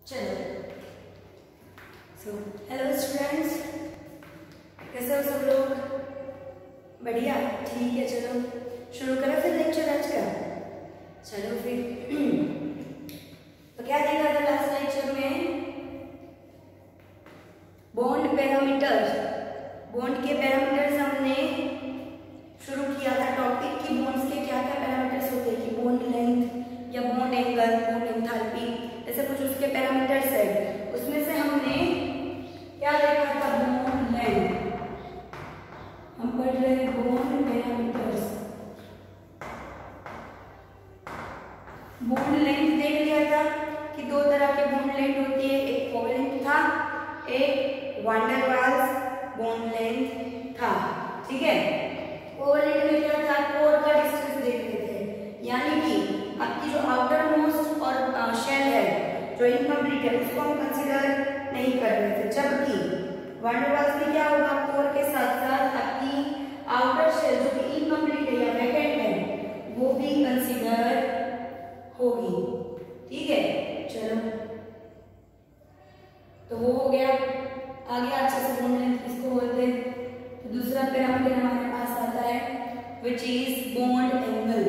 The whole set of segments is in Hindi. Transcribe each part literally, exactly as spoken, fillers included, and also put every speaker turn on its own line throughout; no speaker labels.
चलो सो हेलो स्टूडेंट्स, कैसे हो सब लोग? बढ़िया, ठीक है। चलो शुरू करें फिर लेक्चर आज का। चलो फिर तो क्या देखा था लास्ट लेक्चर में? Bond parameters. बॉन्ड के पैरामीटर्स हमने शुरू किया था टॉपिक की बॉन्ड्स के क्या क्या पैरामीटर्स होते हैं कि बॉन्ड लेंथ या बॉन्ड एंगल, बॉन्ड एंथैल्पी, ऐसे कुछ उसके पैरामीटर्स है। उसमें से हमने क्या देखा था? Bond length. हम पढ़ रहे हैं बॉन्ड पैरामीटर्स। बॉन्ड लेंथ देख लिया था कि दो तरह के बॉन्ड लेंथ होती है, एक कोवेलेंट था, एक van der Waals bond length था। ठीक है, कोवेलेंट में क्या था? कोर का डिस्टेंस देख रहे थे, यानी कि आपकी जो आउटर मोस्ट और शेल है जो इनकम्प्लीट है उसको हम कंसीडर नहीं कर रहे थे, जबकि वान डेर वाल्स में क्या होगा? कोर के साथ साथ आपकी आउटर शेल जो कि इनकम्प्लीट है या वैकेंट है वो भी कंसीडर होगी। ठीक है, चलो तो वो हो गया। आगे अच्छे से बॉन्ड लेंथ किसको बोलते हैं? तो दूसरा पैरामीटर हमारे पास आता है विच इज बॉन्ड एंगल।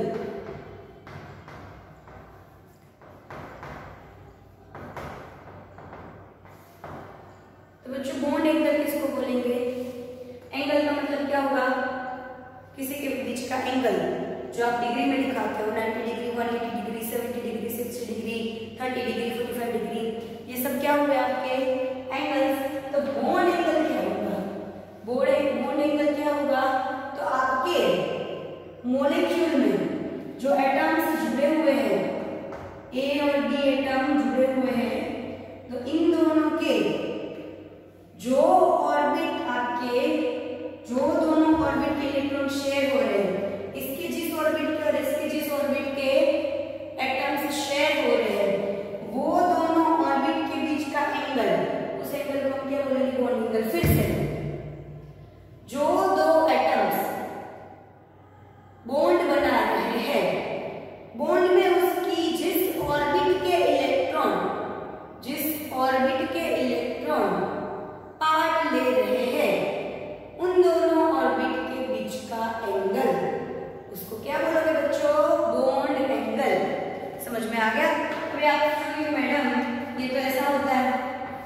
तो बच्चों बॉन्ड एंगल किसको बोलेंगे? एंगल का मतलब क्या होगा? किसी के बीच का एंगल जो आप डिग्री में दिखाते हो, ninety degree, one eighty degree, seventy degree, sixty degree, thirty degree, forty five degree, ये सब क्या हुए आपके एंगल्स। तो बॉन्ड एंगल क्या होगा? बॉन्ड बॉन्ड एंगल क्या होगा? तो आपके मॉलिक्यूल में जो एटम्स जुड़े हुए हैं, ए और बी एटम जुड़े हुए हैं, तो इन दोनों के जो ऑर्बिट आपके जो दोनों ऑर्बिट के इलेक्ट्रॉन शेयर हो रहे हैं, इसके जिस ऑर्बिट के और इसके जिस ऑर्बिट के एटम्स शेयर हो रहे हैं, वो दोनों ऑर्बिट के बीच का एंगल, उस एंगल को हम क्या बोलेंगे? Bond angle. फिर से जो दो एटम्स बॉन्ड बना रहे हैं, बॉन्ड में उसकी जिस ऑर्बिट के इलेक्ट्रॉन जिस ऑर्बिट के इलेक्ट्रॉन पार्ट ले रहे हैं, उन दोनों ऑर्बिट के बीच का एंगल, उसको क्या बोलोगे बच्चों? Bond angle. समझ में आ गया? अभी आप पूछोगे मैडम ये तो ऐसा होता है,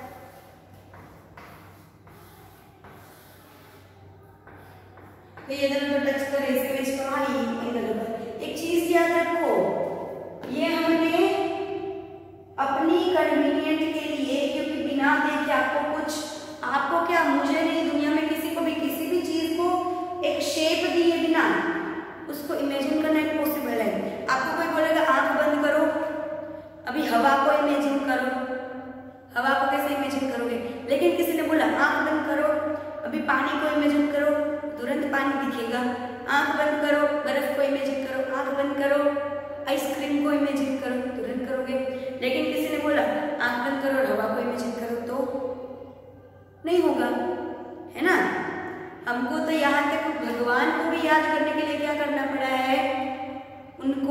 तो ये दोनों तो टच करे, इसके बीच का एंगल होगा। एक चीज याद रखो, ये हमने अपनी कन्वीनियंट के लिए, क्योंकि बिना देखे आपको कुछ आपको क्या, मुझे नहीं, दुनिया में किसी को भी किसी भी चीज को एक शेप दिए बिना उसको इमेजिन करना इम्पॉसिबल है। आपको कोई बोलेगा आंख बंद करो, अभी हवा को इमेजिन करो, हवा को कैसे इमेजिन करोगे? लेकिन किसी ने बोला आंख बंद करो, अभी पानी को इमेजिन करो, तुरंत पानी दिखेगा। आंख बंद करो, बर्फ को इमेजिन करो, आंख बंद करो, आइसक्रीम को इमेजिन करो, तुरंत करोगे। लेकिन किसी ने बोला आंख बंद करो और हवा को इमेजिन करो, तो नहीं होगा, है ना? हमको तो यहाँ तक भगवान को भी याद करने के लिए क्या करना पड़ा है? उनको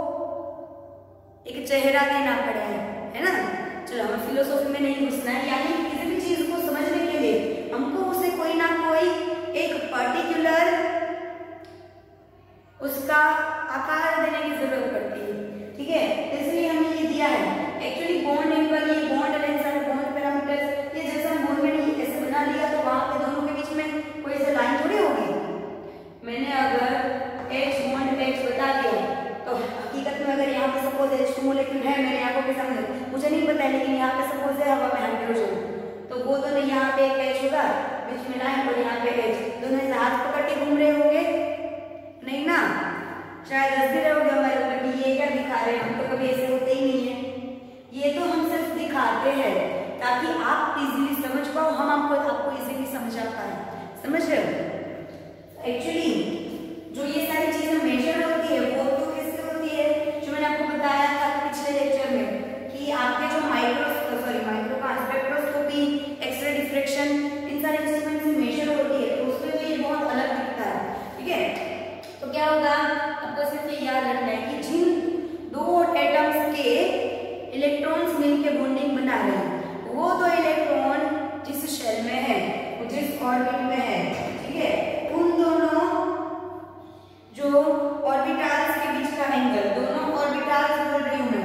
एक चेहरा देना पड़ा है, है ना? चलो हमें फिलोसॉफी में नहीं घुसना है, यानी किसी भी चीज को समझने के लिए हमको उसे कोई ना कोई एक पर्टिकुलर उसका आकार देने की जरूरत पड़ती है। ठीक है, इसलिए हमने ये दिया है। एक्चुअली बॉन्ड एंगल, ये बॉन्ड लेंथ और बॉन्ड पैरामीटर्स, ये जैसे हम बॉन्ड में नहीं ऐसे बना लिया तो वहां पे दोनों के बीच में कोई ऐसे लाइन थोड़ी होगी। मैंने अगर H बॉन्ड H बता दिया तो हकीकत में अगर यहाँ पे सपोज H टू मॉलिक्यूल है मेरे आंखों के सामने, मुझे नहीं पता है, लेकिन यहाँ पे सपोज है हवा में हाइड्रोजन, तो वो दोनों यहाँ पे एक H होगा, बीच में लाइन और यहाँ पे H, दोनों ऐसे हाथ पकड़ के घूम रहे होंगे नहीं ना? शायद हंस भी रहे होंगे हमारे ऊपर कि ये क्या दिखा रहे हैं, हम तो कभी ऐसे होते ही नहीं है। ये तो हम सिर्फ दिखाते हैं ताकि आप इजीली समझ पाओ, हम आपको आपको इजीली समझा पाए। समझ रहे हो? एक्चुअली जो ये सारी चीजें मेजर होती है वो तो कैसे होती है, जो मैंने आपको बताया था पिछले लेक्चर में कि आपके जो microscope sorry micro spectroscopy, x ray diffraction, इन सारी इंस्ट्रूमेंट से मेजर होती है, तो उसमें तो ये बहुत अलग दिखता है। ठीक है, तो क्या होगा? आपको सिर्फ ये याद रखना है कि जिन दो एटम्स के इलेक्ट्रॉन इलेक्ट्रॉन्स मिलके बॉन्डिंग बना रहे हैं, वो दो इलेक्ट्रॉन जिस शेल में है, जिस ऑर्बिट में है, ठीक है, उन दोनों जो ऑर्बिटल्स के बीच का एंगल, दोनों ऑर्बिटल्स बोल रही हूं मैं,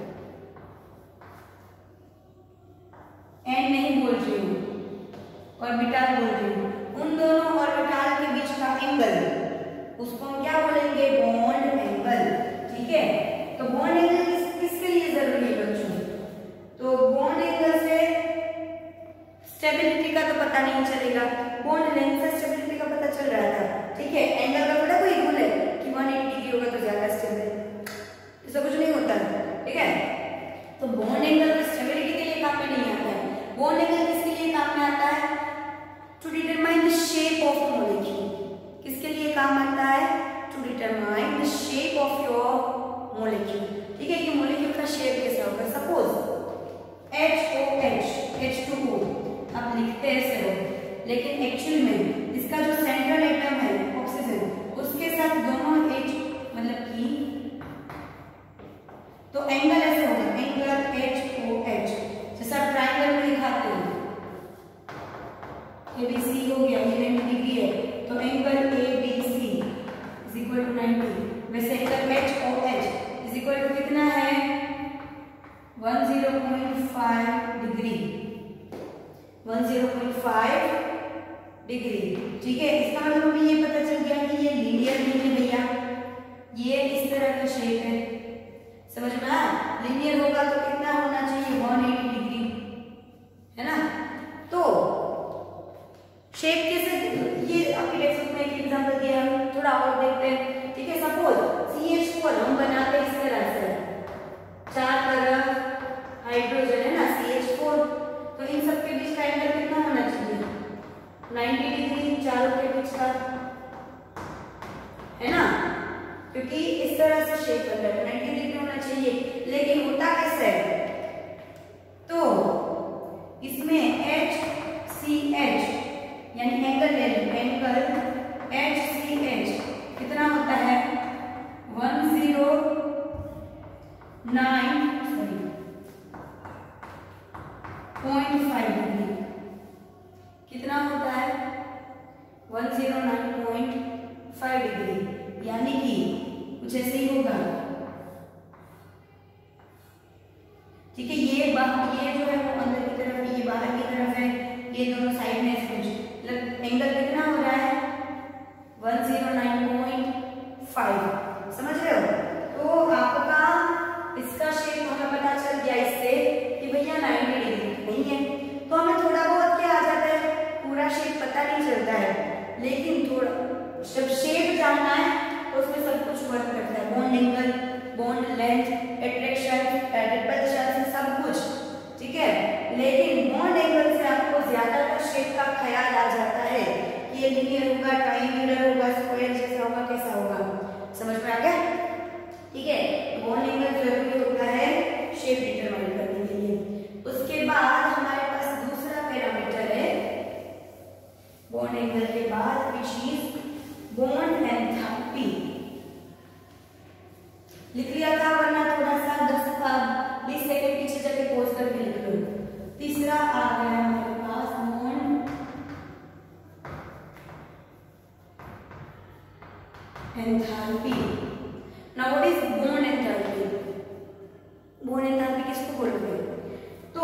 एंड नहीं बोल रही हूं, ऑर्बिटल बोल रही हूं, उन दोनों ऑर्बिटल के बीच का एंगल, उसको हम क्या बोलेंगे, बॉन्ड एंगल, ठीक है। तो बॉन्ड एंगल किस, किसके लिए जरूरी है बच्चों, तो बॉन्ड एंगल से स्टेबिलिटी का तो पता नहीं चलेगा, बॉन्ड लेंथ से स्टेबिलिटी का पता चल रहा था, ठीक है। एंगल का थोड़ा कोई रूल है कि एक सौ अस्सी डिग्री होगा तो ज्यादा स्टेबल, ऐसा कुछ नहीं होता है, ठीक है। तो बॉन्ड एंगल स्टेबिलिटी के लिए काम में नहीं आता है, बॉन्ड एंगल किसके लिए काम में आता है, to determine the shape of molecule, किसके लिए काम आता है, to determine the shape of your molecule, ठीक है, कि मॉलिक्यूल का शेप कैसा होगा। Suppose H O H H two O आप लिखते हैं ऐसे हो, लेकिन एक्चुअल में इसका जो सेंट्रल एटम है ऑक्सीजन, उसके साथ दोनों एच मतलब कि, तो एंगल ऐसे होगा, एंगल एच ओ एच, जैसा ट्रायंगल में दिखाते हैं, ए बी सी हो गया, ये नाइंटी डिग्री है, तो angle A B C is equal to ninety, वैसे angle H O H is equal to कितना है, ten point five degree, ten point five degree, ठीक है। इसका मतलब हमें ये पता चल गया कि ये लीनियर नहीं है भैया, ये इस तरह का शेप है, समझ में आया, लीनियर होगा तो कितना होना चाहिए, एक सौ अस्सी डिग्री, है ना। तो शेप कैसे, ये आपके टेक्स्ट बुक में एक एग्जांपल दिया है, थोड़ा और देखते हैं, ठीक है। सपोज सी एच फोर हम बनाते इस तरह से, चार तरफ हाइड्रोजन है ना, सी एच फोर, तो इन सब के बीच का एंगल कितना होना चाहिए, नब्बे डिग्री, चारों के बीच का, है ना, क्योंकि इस तरह से शेप बन रहा है, नब्बे डिग्री होना चाहिए, लेकिन होता कैसे है, तो इसमें एच सी एच यानी एंगल ले लो, एंगल एच सी एच कितना होता है, one zero nine sorry point five degree, कितना होता है, one zero nine point five degree, यानी कि कुछ ऐसे ही होगा, ठीक है। ये बाहर, ये जो है वो अंदर की तरफ, ये बाहर की तरफ है, ये दोनों साइड में ऐसे कुछ, मतलब एंगल कितना हो रहा है, one zero nine point five, समझ रहे हो। तो आपका इसका शेप हमें पता चल गया इससे कि भैया नब्बे डिग्री नहीं है, तो हमें थोड़ा बहुत क्या आ जाता है, पूरा शेप पता नहीं चलता है, लेकिन थोड़ा जब शेप जानना है तो उसमें सब कुछ वर्क करता है, bond angle, bond length, attraction, repulsion, सब कुछ, ठीक है। लेकिन बॉन्ड एंगल से आपको ज्यादातर शेप का ख्याल आ जाता है कि ये लीनियर होगा, ट्रायंगुलर होगा, स्क्वायर जैसा होगा, कैसा होगा, समझ में आ गया, ठीक है। बॉन्ड एंगल जरूरी होता है शेप डिटरमाइन करने के लिए। उसके बाद हमारे पास दूसरा पैरामीटर है बॉन्ड एंगल के बाद, विच इज बॉन्ड एंथैल्पी, लिख लिया था, वरना थोड़ा सा दस बीस सेकंड पीछे जाके पॉज करके लिख लो। तीसरा आ गया हमारे पास bond enthalpy. Now what is bond enthalpy, bond enthalpy किसको बोलते हैं, तो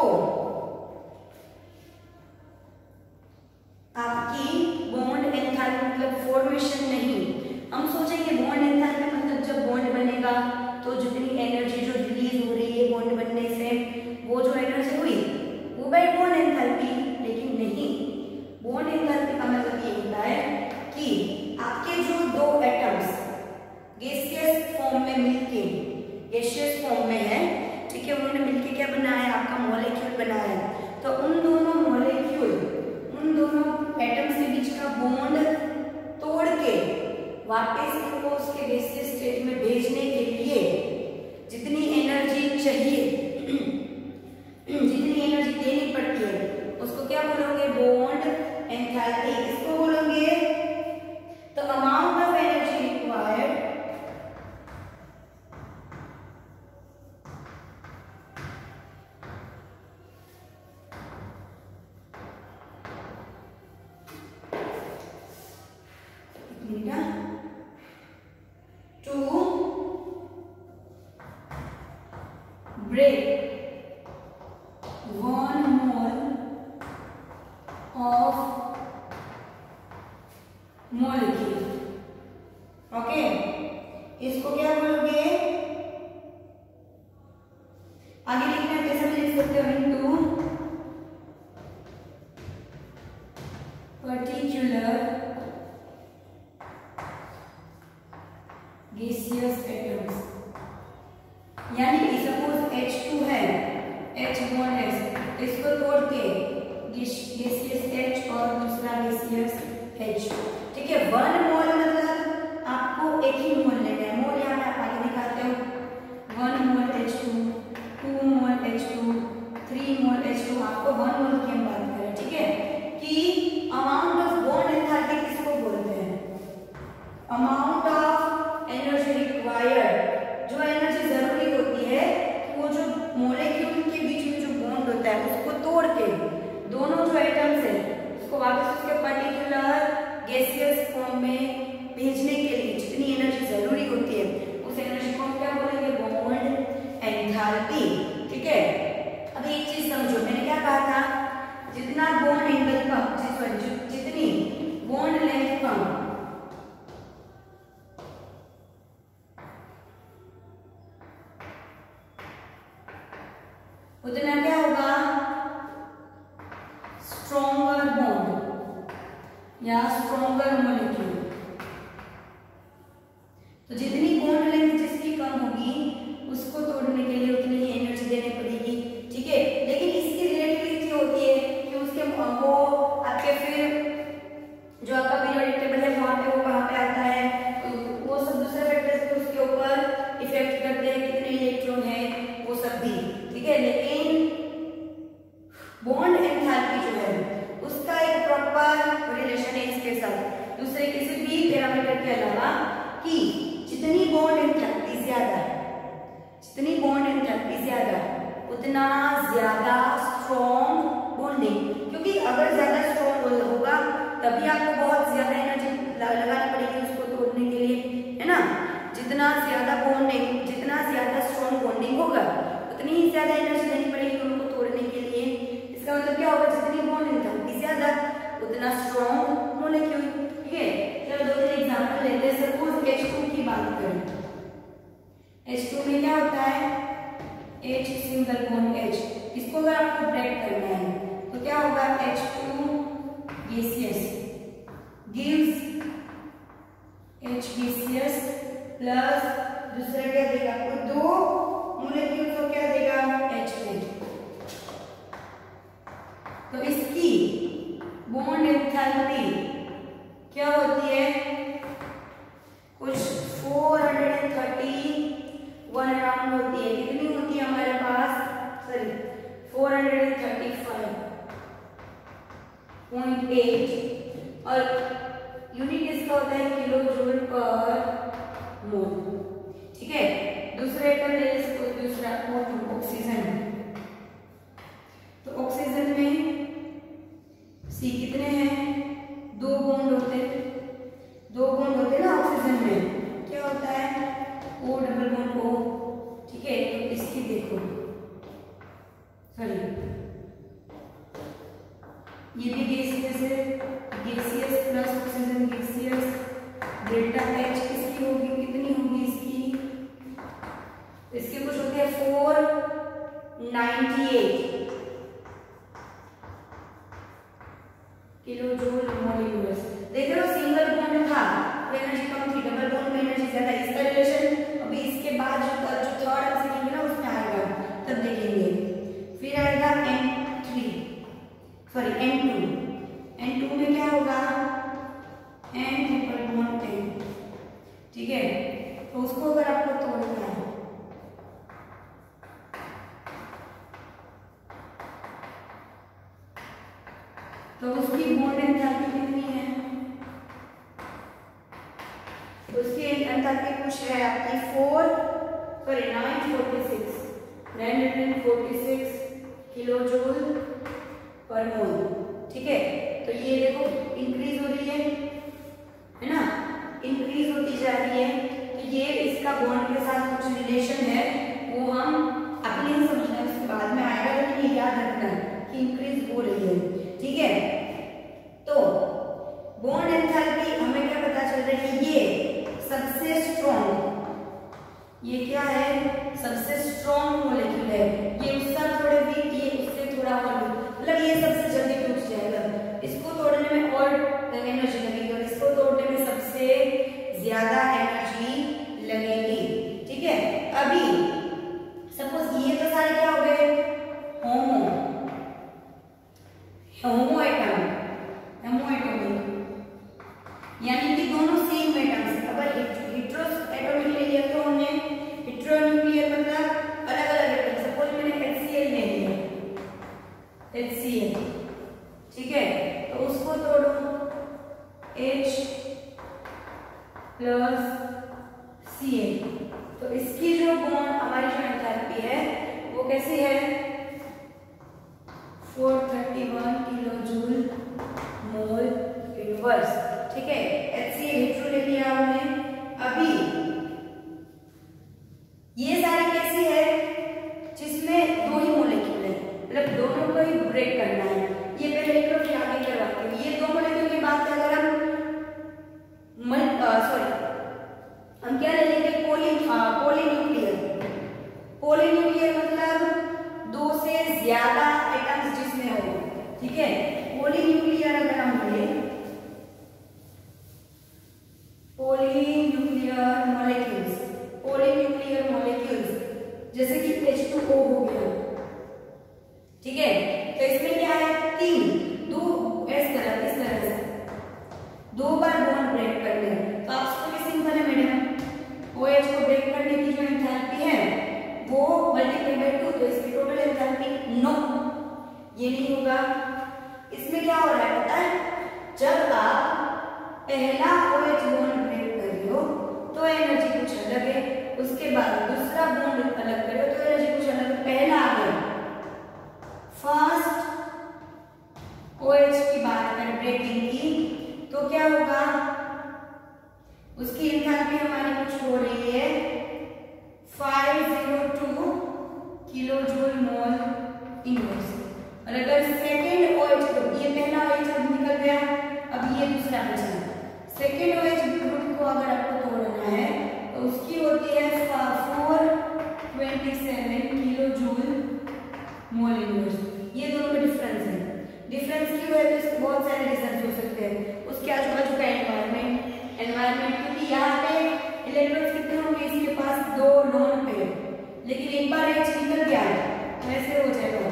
आपकी बॉन्ड एंथैल्पी मतलब फॉर्मेशन नहीं, हम सोचेंगे बॉन्ड एंथैल्पी मतलब जब बॉन्ड बनेगा तो जितनी एनर्जी जो रिलीज हो रही है बॉन्ड बनने से, वो जो एनर्जी हुई वो बाय बॉन्ड एंथैल्पी, लेकिन नहीं, बॉन्ड एंथैल्पी का मतलब ये होता है कि आपके जो दो एटम्स गैसियस फॉर्म में मिलके, गैसियस फॉर्म में है, ठीक है, उन्होंने मिलके क्या बनाया है, आपका मॉलिक्यूल बनाया है, तो उन दोनों मॉलिक्यूल, उन दोनों एटम्स के बीच का बॉन्ड तोड़ के वापस उनको उसके गैसियस स्टेट में भेजने के लिए जितनी एनर्जी चाहिए, जितनी एनर्जी देनी पड़ती है, उसको क्या बोलोगे, बॉन्ड एंथैल्पी। इसको बोलोगे the amount of energy required break one mole of molecule. Okay, इसको क्या बोलोगे? आगे लिखना है, कैसे भी लिख सकते हो, इनटू पर्टिकुलर gaseous atoms. यानी कि सपोज एच टू है, H बॉन्ड है, इसको तोड़ के गैसियस H और दूसरा गैसियस H, ठीक है। वन मोल मतलब आपको एक ही मोल लेना है। मोल यहाँ पे आप आगे दिखाते हो, one mole H two, two mole H two, three mole H two, आपको वन मोल की हम बात करें, ठीक है। कि अमाउंट ऑफ बॉन्ड एंथैल्पी किसको बोलते हैं? अमाउंट ऑफ एनर्जी रिक्वायर्ड, जो एनर्जी जरूरी होती है वो जो मॉलिक्यूल के बीच में जो बॉन्ड होता है उसको तोड़ के दोनों जो एटम्स है उसको वापस उसके पर्टिकुलर गैसियस फॉर्म में भेजने के लिए जितनी एनर्जी जरूरी होती है उस एनर्जी को हम क्या बोलेंगे? बॉन्ड एंथैल्पी, ठीक है। अब एक चीज समझो, मैंने क्या कहा था? जितना बॉन्ड एंगल कम, जितनी बॉन्ड लेंथ कम, उतना क्या होगा? स्ट्रॉन्गर बॉन्ड या स्ट्रॉन्गर मॉलिक्यूल। तो जितनी बॉन्ड लेंथ जिसकी कम होगी उसको तोड़ने के लिए उतनी ही एनर्जी देनी पड़ेगी, ठीक है। लेकिन इसकी रिलेटिविटी होती है कि उसके वो आपके फिर जो आपका पीरियोडिक टेबल है वहां पे वो कहां पे आता है, तो वो सब दूसरे फैक्टर्स भी उसके ऊपर इफेक्ट करते हैं, कितने इलेक्ट्रॉन है वो सब भी, ठीक है। लेकिन बॉन्ड एंथैल्पी जो है उसका एक प्रॉपर रिलेशन है इसके साथ दूसरे किसी भी पैरामीटर के अलावा, कि जितनी बॉन्ड एंथैल्पी ज्यादा जितनी बॉन्ड एंथैल्पी ज्यादा उतना ज्यादा स्ट्रॉन्ग बॉन्डिंग, क्योंकि अगर ज्यादा स्ट्रॉन्ग होगा तभी आपको बहुत ज्यादा एनर्जी लगानी पड़ेगी उसको तोड़ने के लिए, है ना। जितना ज्यादा बॉन्डिंग जितना ज्यादा स्ट्रॉन्ग बॉन्डिंग होगा उतनी ही ज्यादा एनर्जी देनी पड़ेगी उनको तोड़ने के लिए। इसका मतलब क्या होगा? जितनी बॉन्ड एंथैल्पी ज्यादा उतना स्ट्रॉन्ग मॉलिक्यूल, ठीक है। चलो दो तीन एग्जांपल लेते हैं। सपोज एच टू की बात करें, एच टू में क्या होता है? H सिंगल बॉन्ड H, इसको अगर आपको ब्रेक करना है तो क्या होगा? H two gaseous gives H gaseous plus दूसरा क्या देगा आपको? दो मॉलिक्यूल को क्या देगा? H एट। तो इसकी बॉन्ड एंथैल्पी क्या होती है? कुछ फोर थर्टी वन अराउंड होती है। कितनी होती है हमारे पास? Sorry four thirty five point eight, और यूनिट इसका होता है किलो जूल पर मोल, ठीक है। दूसरे एटम ले इसको, दूसरा ऑक्सीजन, तो ऑक्सीजन में सी कितने हैं? दो बॉन्ड होते दो बॉन्ड होते ना ऑक्सीजन में, क्या होता है? ओ डबल बॉन्ड ओ, ठीक है। तो इसकी देखो, सॉरी ये भी गैसियस है, gaseous plus oxygen gaseous, delta H किसकी होगी? कितनी होगी इसकी? इसकी कुछ होती है four ninety eight kilo joule molecules. देख रहे हो, सिंगल बॉन्ड था तो एनर्जी कम थी, डबल बॉन्ड में एनर्जी ज्यादा। इसका रिलेशन अभी इसके बाद जो जो थर्ड हम सीखेंगे ना उसमें आएगा, तब देखेंगे। फिर आएगा N three sorry N two N two में क्या होगा? एन ट्रिपल बॉन्ड एन, ठीक है। तो उसको अगर आपको तोड़ना है तो उसकी बॉन्ड एंथैल्पी कितनी है? उसकी एंथैल्पी कुछ है आपकी four sorry nine forty six nine hundred forty six kilo joule per mole, ठीक है। तो ये देखो इंक्रीज हो रही है, है ना, इंक्रीज होती जा रही है। तो ये इसका बॉन्ड के साथ कुछ रिलेशन है, वो हम अगले में नहीं समझना है, उसके बाद में आएगा, लेकिन ये याद रखना है कि इंक्रीज हो रही है, ठीक है। तो बॉन्ड एंथैल्पी हमें क्या पता चल रहा है, ये सबसे स्ट्रॉन्ग, ये क्या है, सबसे स्ट्रॉन्ग मॉलिक्यूल है, ये उससे थोड़े वीक, ये उससे थोड़ा और, मतलब ये सबसे जल्दी टूट जाएगा, इसको तोड़ने में और एनर्जी लगेगी और इसको तोड़ने में सबसे ज्यादा एनर्जी लगेगी, ठीक है। अभी सपोज ये तो सारे क्या हो गए, होमो होमो एटम, होमो एटम, यानी कि दोनों सेम एटम्स। अगर हेटेरो एटॉमिक ले लिया तो हमने हेटेरो न्यूक्लियर मतलब अलग अलग एटम, सपोज मैंने HCl ले लिया, HCl, ठीक है, तो उसको तोड़ो H प्लस Cl, तो इसकी जो बॉन्ड हमारी जो एंथैल्पी है वो कैसी है, चार सौ इकतीस किलो जूल मोल इनवर्स, ठीक है। HCl हेटेरो ले लिया हमने। अभी ये सारी कैसी है, जिसमें दो ही मॉलिक्यूल है, मतलब दोनों को ही ब्रेक करना है, ये पहले एक फिर आगे करवाते हैं। ये दो मॉलिक्यूल की बात अगर हम सॉरी हम क्या ले लेंगे, पोली पॉलीन्यूक्लियर, पॉलीन्यूक्लियर मतलब दो से ज्यादा एटम्स जिसमें हो, ठीक है। पॉलीन्यूक्लियर अगर हम ले पॉलीन्यूक्लियर मॉलिक्यूल्स, पॉलीन्यूक्लियर मॉलिक्यूल्स जैसे कि एच टू ओ हो गया, ठीक है, तो इसमें क्या है, तीन दो इस तरह इस तरह से दो बार बॉन्ड ब्रेक करते हैं, तो आपको भी सिंपल है मैडम, OH को ब्रेक करने की जो एंथैल्पी है वो मल्टीप्लाई बाय टू, तो इसकी टोटल एंथैल्पी नो, ये नहीं होगा। इसमें क्या हो रहा है पता है, जब आप पहला OH बॉन्ड ब्रेक कर रहे हो तो एनर्जी कुछ अलग है, उसके बाद दूसरा बॉन्ड अलग कर रहे हो तो एनर्जी कुछ अलग है। पहला आ गया फर्स्ट OH की बात करें ब्रेकिंग की, तो क्या होगा, उसकी एंथैल्पी हमारी कुछ हो रही है पाँच सौ दो किलो जूल मोल इनवर्स। और अगर सेकेंड OH ग्रुप, ये पहला OH ग्रुप निकल गया, अब ये दूसरा बचा, सेकेंड OH ग्रुप को अगर आपको तोड़ना है तो उसकी होती है चार सौ सत्ताईस किलो जूल मोल इनवर्स। ये दोनों में डिफरेंस है, डिफरेंस की वजह से बहुत सारे रीजन हो सकते हैं, उसके आजू बाजू का एनवायरमेंट एनवायरमेंट क्योंकि यहाँ पे इलेक्ट्रॉन्स कितने होंगे, इसके पास दो लोन पे, लेकिन एक बार H निकल गया तो ऐसे हो जाएगा,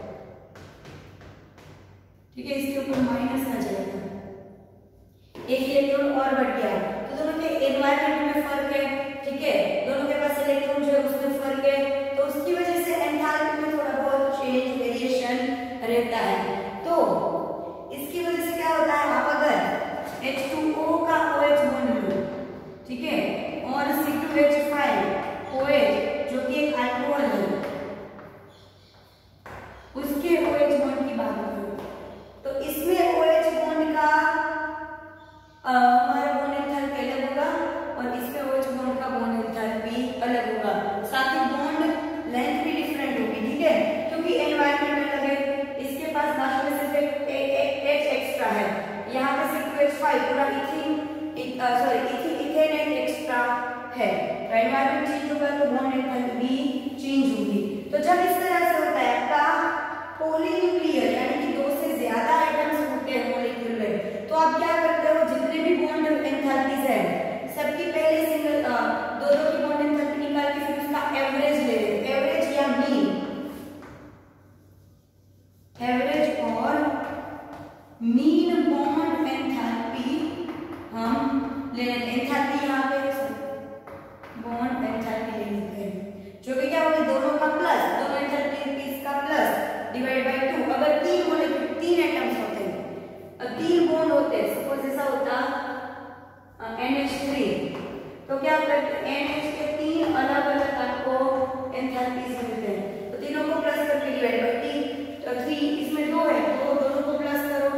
ठीक है, इसके ऊपर माइनस आ जाएगा, एक इलेक्ट्रॉन और बढ़ गया, तो दोनों के एनवायरमेंट में फर्क है, ठीक है, दोनों के पास इलेक्ट्रॉन जो है उसमें फर्क है, तो उसकी वजह से एंथैल्पी में थोड़ा बहुत चेंज वेरिएशन रहता है। तो इसकी वजह से क्या होता है, आप अगर H टू O का OH बॉन्ड लो, ठीक है, और C two H five OH जो कि एक अल्कोहल है, उसके OH बॉन्ड की बात करो, तो इसमें OH बॉन्ड का हमारा बॉन्ड एंथैल्पी अलग होगा और इसमें OH बॉन्ड का बॉन्ड एंथैल्पी अलग होगा, साथ ही बॉन्ड लेंथ भी डिफरेंट होगी, ठीक है, क्योंकि एनवायरमेंट में लगे, इसके पास लास्ट में सिर्फ एक H एक्स्ट्रा है, यहाँ पे C टू H फाइव पूरा ethene sorry ethene ethanate extra है, तो एनवायरमेंट चेंज होगा तो बॉन्ड एंथैल्पी चेंज होगी। तो जब इस तरह से होता है आपका पॉलीन्यूक्लियर, यानी कि दो से ज्यादा आइटम्स होते हैं मॉलिक्यूल में, तो आप क्या करते हो, जितने भी बॉन्ड एंथैल्पीज है सबकी पहले सिंगल दो दो की बॉन्ड एंथैल्पी निकाल के फिर उसका एवरेज ले लेते, एवरेज या मीन, एवरेज और मीन बॉन्ड एंथैल्पी हम ले लेते हैं, एंथैल्पी यहाँ पे बॉन्ड एंथैल्पी ले लेते हैं, जो कि क्या होगा, दोनों का प्लस, दोनों एंथैल्पीज का प्लस डिवाइड बाय टू। अगर तीन मॉलिक्यूल तीन एटम्स होते हैं और तीन बॉन्ड होते हैं, सपोज ऐसा होता एन एच थ्री, तो क्या करते हैं, एन एच के तीन अलग अलग आपको एंथैल्पीज मिलते हैं, तो तीनों को प्लस करके डिवाइड बाय टी, तो थ्री इसमें दो है तो दोनों को प्लस करो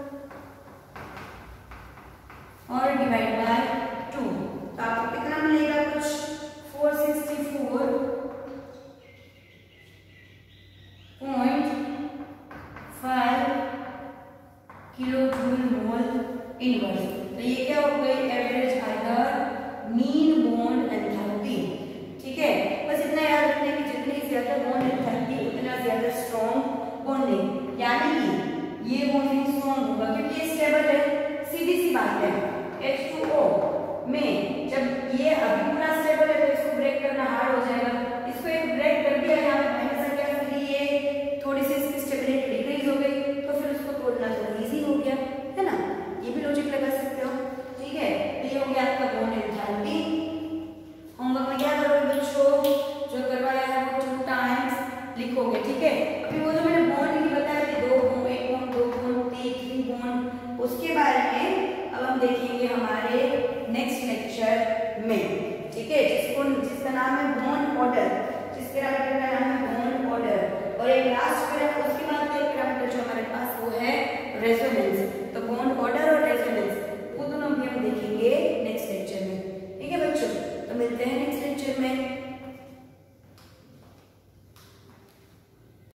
और डिवाइड बाय टू, तो आपको कितना मिलेगा, कुछ चार सौ चौंसठ point five kilo joule mole inverse. तो ये क्या हो गई, average either mean bond enthalpy. ठीक है, बस इतना याद रखना कि जितनी ज्यादा बॉन्ड एंथैल्पी उतना ज्यादा स्ट्रॉन्ग बॉन्डिंग, यानी कि ये बॉन्डिंग स्ट्रॉन्ग होगा क्योंकि ये स्टेबल है। सीधी सी बात है, एच टू ओ में जब ये अभी पूरा स्टेबल है तो इसको ब्रेक करना हार्ड हो जाएगा। इसको एक ब्रेक कर दिया यहाँ पे माइनस आ गया, फिर ये थोड़ी सी इसकी स्टेबिलिटी डिक्रीज हो गई तो फिर उसको तोड़ना थोड़ा इजी हो गया, है ना। ये भी लॉजिक लगा सकते हो। ठीक है, तो ये हो गया आपका बॉन्ड एंथैल्पी। होमवर्क में क्या करोगे बच्चों, जो करवाया है वो टू टाइम्स लिखोगे। ठीक है, अभी वो जो मैंने बॉन्ड की बताया थे, दो बॉन्ड, एक बॉन्ड, दो बॉन्ड, तीन थ्री बॉन्ड, उसके बारे में अब हम देखेंगे हमारे नेक्स्ट लेक्चर में। ठीक है, जिसको जिसका नाम है बॉन्ड ऑर्डर, जिस पैरामीटर का नाम है बॉन्ड ऑर्डर। और एक लास्ट पैरामीटर, उसके बाद एक पैरामीटर जो हमारे पास वो है रेजोनेंस।